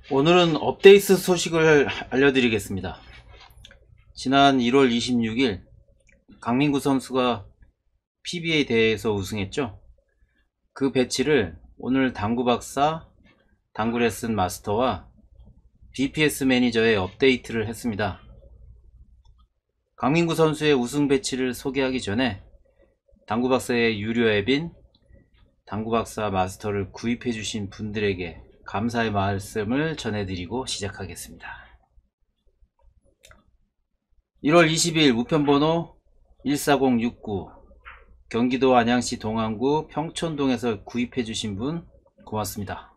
오늘은 업데이트 소식을 알려드리겠습니다. 지난 1월 26일 강민구 선수가 PBA 대회에서 우승했죠. 그 배치를 오늘 당구박사, 당구레슨 마스터와 BPS 매니저에 업데이트를 했습니다. 강민구 선수의 우승 배치를 소개하기 전에 당구박사의 유료 앱인 당구박사 마스터를 구입해 주신 분들에게 감사의 말씀을 전해드리고 시작하겠습니다. 1월 20일 우편번호 14069 경기도 안양시 동안구 평촌동에서 구입해 주신 분 고맙습니다.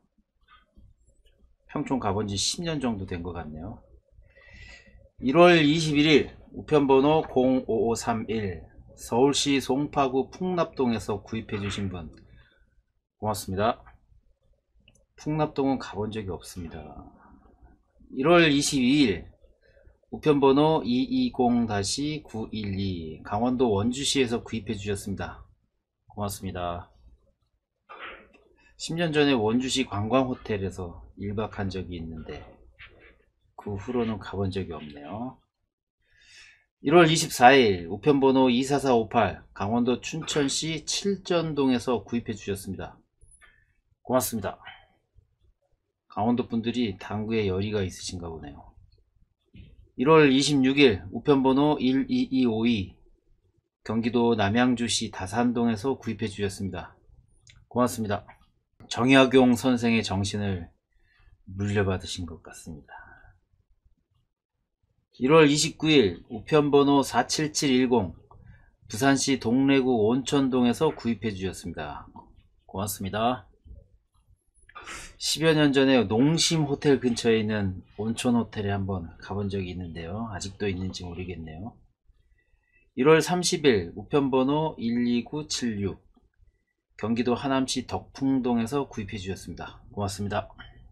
평촌 가본 지 10년 정도 된 것 같네요. 1월 21일 우편번호 05531 서울시 송파구 풍납동에서 구입해 주신 분 고맙습니다. 풍납동은 가본 적이 없습니다. 1월 22일 우편번호 220-912 강원도 원주시에서 구입해 주셨습니다. 고맙습니다. 10년 전에 원주시 관광호텔에서 1박한 적이 있는데 그 후로는 가본 적이 없네요. 1월 24일 우편번호 24458 강원도 춘천시 칠전동에서 구입해 주셨습니다. 고맙습니다. 강원도 분들이 당구에 열의가 있으신가 보네요. 1월 26일 우편번호 12252 경기도 남양주시 다산동에서 구입해 주셨습니다. 고맙습니다. 정약용 선생의 정신을 물려받으신 것 같습니다. 1월 29일 우편번호 47710 부산시 동래구 온천동에서 구입해 주셨습니다. 고맙습니다. 10여 년 전에 농심호텔 근처에 있는 온천호텔에 한번 가본 적이 있는데요. 아직도 있는지 모르겠네요. 1월 30일 우편번호 12976 경기도 하남시 덕풍동에서 구입해 주셨습니다. 고맙습니다.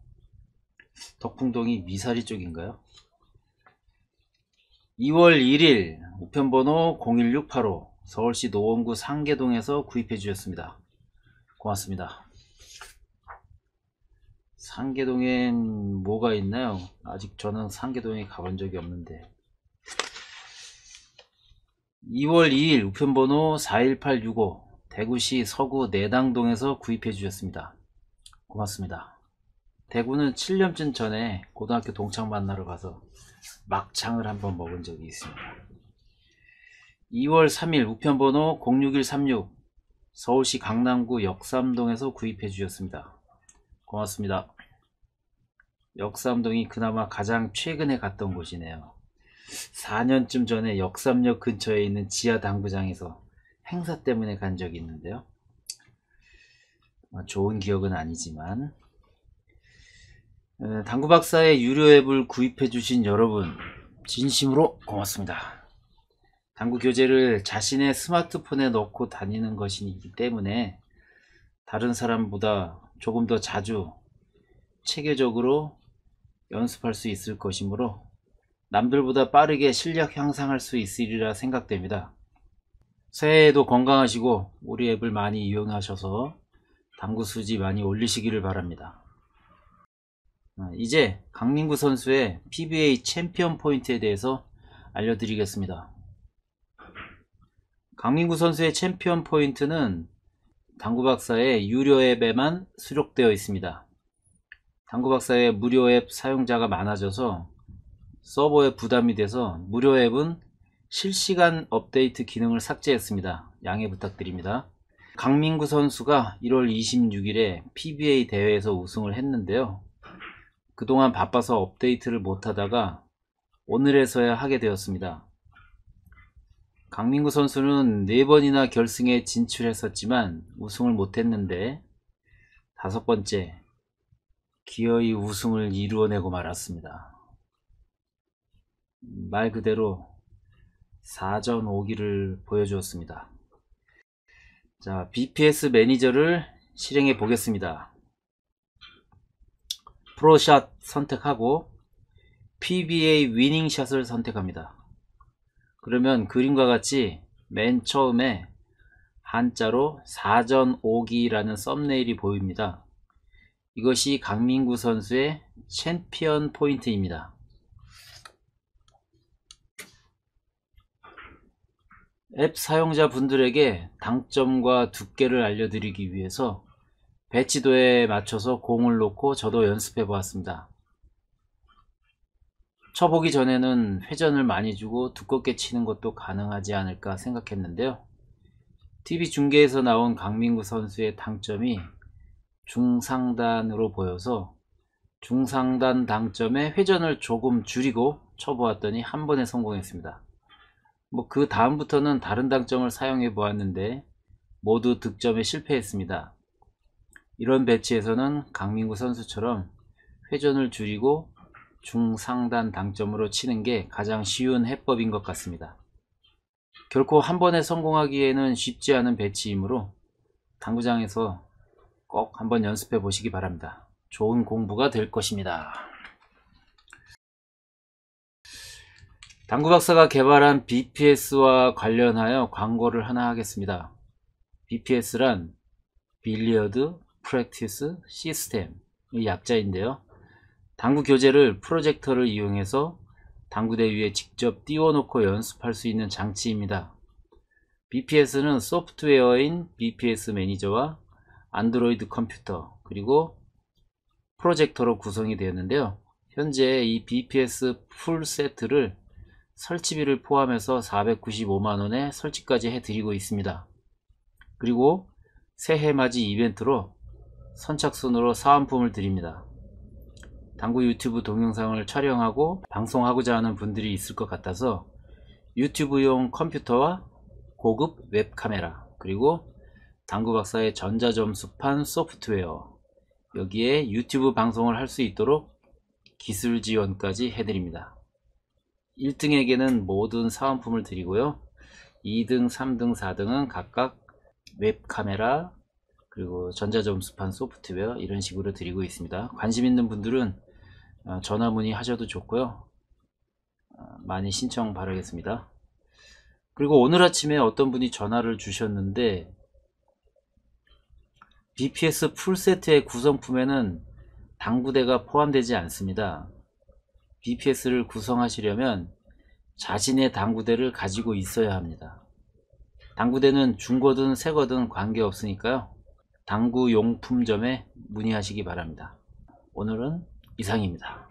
덕풍동이 미사리 쪽인가요? 2월 1일 우편번호 01685 서울시 노원구 상계동에서 구입해 주셨습니다. 고맙습니다. 상계동엔 뭐가 있나요? 아직 저는 상계동에 가본 적이 없는데. 2월 2일 우편번호 41865 대구시 서구 내당동에서 구입해 주셨습니다. 고맙습니다. 대구는 7년쯤 전에 고등학교 동창 만나러 가서 막창을 한번 먹은 적이 있습니다. 2월 3일 우편번호 06136 서울시 강남구 역삼동에서 구입해 주셨습니다. 고맙습니다. 역삼동이 그나마 가장 최근에 갔던 곳이네요. 4년쯤 전에 역삼역 근처에 있는 지하 당구장에서 행사 때문에 간 적이 있는데요. 좋은 기억은 아니지만 당구박사의 유료 앱을 구입해 주신 여러분 진심으로 고맙습니다. 당구 교재를 자신의 스마트폰에 넣고 다니는 것이기 때문에 다른 사람보다 조금 더 자주 체계적으로 연습할 수 있을 것이므로 남들보다 빠르게 실력 향상할 수 있으리라 생각됩니다. 새해에도 건강하시고 우리 앱을 많이 이용하셔서 당구 수지 많이 올리시기를 바랍니다. 이제 강민구 선수의 PBA 챔피언 포인트에 대해서 알려드리겠습니다. 강민구 선수의 챔피언 포인트는 당구박사의 유료 앱에만 수록되어 있습니다. 당구박사의 무료 앱 사용자가 많아져서 서버에 부담이 돼서 무료 앱은 실시간 업데이트 기능을 삭제했습니다. 양해 부탁드립니다. 강민구 선수가 1월 26일에 PBA 대회에서 우승을 했는데요. 그동안 바빠서 업데이트를 못하다가 오늘에서야 하게 되었습니다. 강민구 선수는 4번이나 결승에 진출했었지만 우승을 못했는데 5번째 기어이 우승을 이루어내고 말았습니다. 말 그대로 4전 5기를 보여주었습니다. 자, BPS 매니저를 실행해 보겠습니다. 프로샷 선택하고 PBA 위닝샷을 선택합니다. 그러면 그림과 같이 맨 처음에 한자로 4전 5기라는 썸네일이 보입니다. 이것이 강민구 선수의 챔피언 포인트입니다. 앱 사용자 분들에게 당점과 두께를 알려드리기 위해서 배치도에 맞춰서 공을 놓고 저도 연습해 보았습니다. 쳐보기 전에는 회전을 많이 주고 두껍게 치는 것도 가능하지 않을까 생각했는데요. TV 중계에서 나온 강민구 선수의 당점이 중상단으로 보여서 중상단 당점에 회전을 조금 줄이고 쳐보았더니 한 번에 성공했습니다. 그 다음부터는 다른 당점을 사용해 보았는데 모두 득점에 실패했습니다. 이런 배치에서는 강민구 선수처럼 회전을 줄이고 중상단 당점으로 치는 게 가장 쉬운 해법인 것 같습니다. 결코 한 번에 성공하기에는 쉽지 않은 배치이므로 당구장에서 꼭 한번 연습해 보시기 바랍니다. 좋은 공부가 될 것입니다. 당구박사가 개발한 BPS와 관련하여 광고를 하나 하겠습니다. BPS란 빌리어드 프랙티스 시스템의 약자인데요. 당구 교재를 프로젝터를 이용해서 당구대 위에 직접 띄워놓고 연습할 수 있는 장치입니다. BPS는 소프트웨어인 BPS 매니저와 안드로이드 컴퓨터 그리고 프로젝터로 구성이 되었는데요. 현재 이 BPS 풀 세트를 설치비를 포함해서 495만원에 설치까지 해드리고 있습니다. 그리고 새해맞이 이벤트로 선착순으로 사은품을 드립니다. 당구 유튜브 동영상을 촬영하고 방송하고자 하는 분들이 있을 것 같아서 유튜브용 컴퓨터와 고급 웹카메라 그리고 당구박사의 전자점수판 소프트웨어 여기에 유튜브 방송을 할 수 있도록 기술 지원까지 해드립니다. 1등에게는 모든 사은품을 드리고요. 2등, 3등, 4등은 각각 웹카메라 그리고 전자점수판 소프트웨어 이런 식으로 드리고 있습니다. 관심 있는 분들은 전화 문의하셔도 좋고요. 많이 신청 바라겠습니다. 그리고 오늘 아침에 어떤 분이 전화를 주셨는데 BPS 풀세트의 구성품에는 당구대가 포함되지 않습니다. BPS를 구성하시려면 자신의 당구대를 가지고 있어야 합니다. 당구대는 중고든 새거든 관계없으니까요. 당구용품점에 문의하시기 바랍니다. 오늘은 이상입니다.